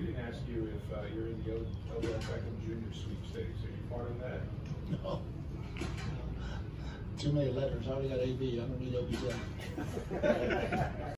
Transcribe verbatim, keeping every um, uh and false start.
didn't ask you if uh, you're in the Odell Beckham Junior sweepstakes. Are you part of that? No. Too many letters. I already got A B. I don't need O B J.